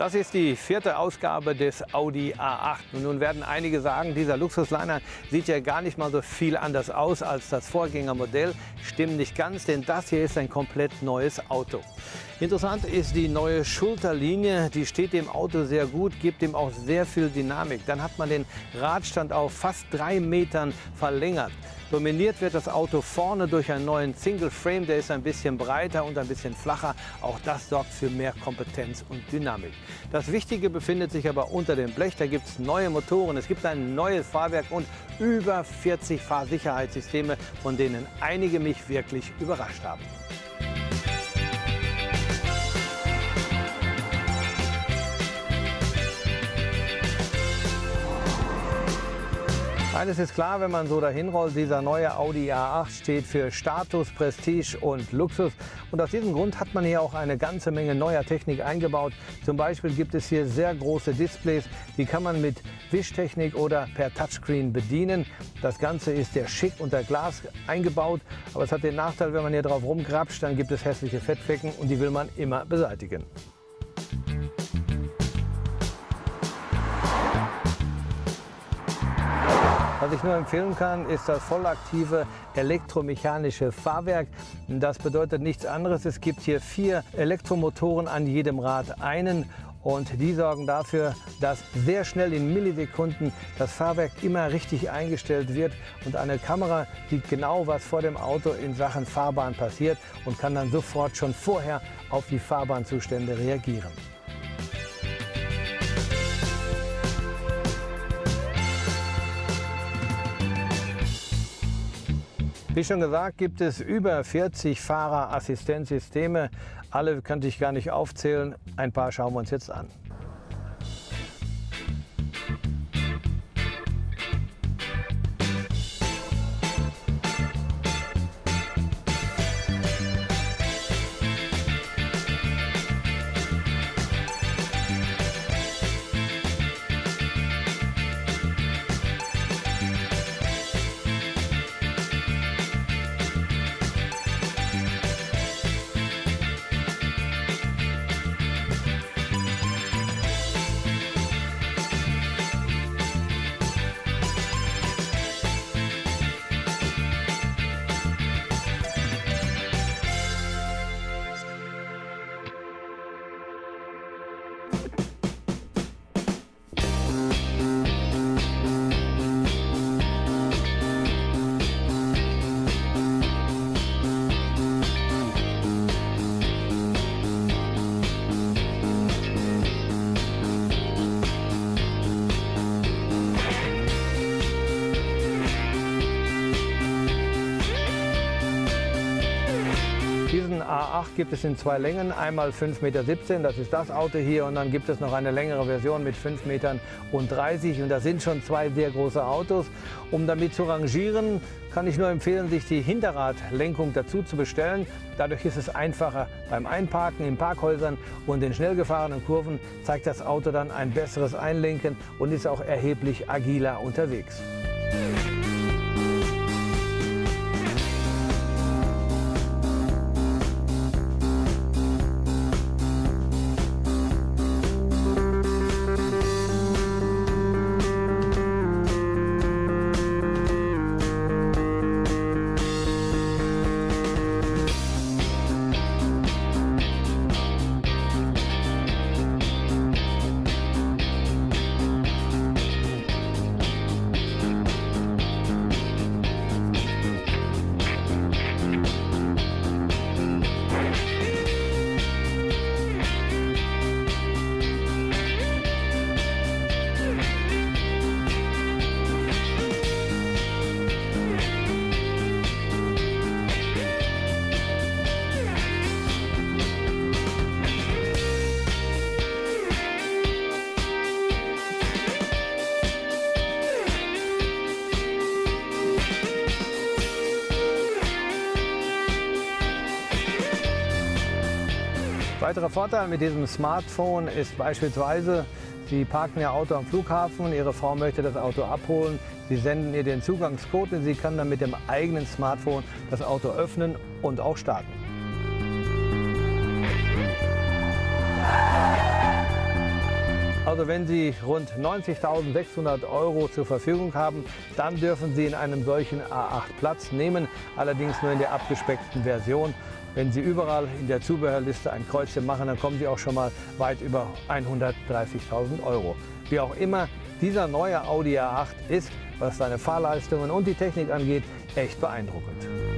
Das ist die 4. Ausgabe des Audi A8. Und nun werden einige sagen, dieser Luxusliner sieht ja gar nicht mal so viel anders aus als das Vorgängermodell. Stimmt nicht ganz, denn das hier ist ein komplett neues Auto. Interessant ist die neue Schulterlinie, die steht dem Auto sehr gut, gibt ihm auch sehr viel Dynamik. Dann hat man den Radstand auf fast 3 Metern verlängert. Dominiert wird das Auto vorne durch einen neuen Single Frame, der ist ein bisschen breiter und ein bisschen flacher. Auch das sorgt für mehr Kompetenz und Dynamik. Das Wichtige befindet sich aber unter dem Blech. Da gibt es neue Motoren, es gibt ein neues Fahrwerk und über 40 Fahrsicherheitssysteme, von denen einige mich wirklich überrascht haben. Eines ist klar, wenn man so dahin rollt, dieser neue Audi A8 steht für Status, Prestige und Luxus. Und aus diesem Grund hat man hier auch eine ganze Menge neuer Technik eingebaut. Zum Beispiel gibt es hier sehr große Displays, die kann man mit Wischtechnik oder per Touchscreen bedienen. Das Ganze ist sehr schick unter Glas eingebaut, aber es hat den Nachteil, wenn man hier drauf rumgrapscht, dann gibt es hässliche Fettflecken und die will man immer beseitigen. Was ich nur empfehlen kann, ist das vollaktive elektromechanische Fahrwerk. Das bedeutet nichts anderes. Es gibt hier 4 Elektromotoren an jedem Rad einen. Und die sorgen dafür, dass sehr schnell in Millisekunden das Fahrwerk immer richtig eingestellt wird. Und eine Kamera sieht genau, was vor dem Auto in Sachen Fahrbahn passiert und kann dann sofort schon vorher auf die Fahrbahnzustände reagieren. Wie schon gesagt, gibt es über 40 Fahrerassistenzsysteme. Alle könnte ich gar nicht aufzählen. Ein paar schauen wir uns jetzt an. Diesen A8 gibt es in 2 Längen, einmal 5,17 Meter, das ist das Auto hier, und dann gibt es noch eine längere Version mit 5,30 Metern. Und das sind schon 2 sehr große Autos. Um damit zu rangieren, kann ich nur empfehlen, sich die Hinterradlenkung dazu zu bestellen. Dadurch ist es einfacher beim Einparken in Parkhäusern, und in schnell gefahrenen Kurven zeigt das Auto dann ein besseres Einlenken und ist auch erheblich agiler unterwegs. Weiterer Vorteil mit diesem Smartphone ist beispielsweise, Sie parken Ihr Auto am Flughafen, Ihre Frau möchte das Auto abholen, Sie senden ihr den Zugangscode und sie kann dann mit dem eigenen Smartphone das Auto öffnen und auch starten. Also wenn Sie rund 90.600 € zur Verfügung haben, dann dürfen Sie in einem solchen A8 Platz nehmen, allerdings nur in der abgespeckten Version. Wenn Sie überall in der Zubehörliste ein Kreuzchen machen, dann kommen Sie auch schon mal weit über 130.000 €. Wie auch immer, dieser neue Audi A8 ist, was seine Fahrleistungen und die Technik angeht, echt beeindruckend.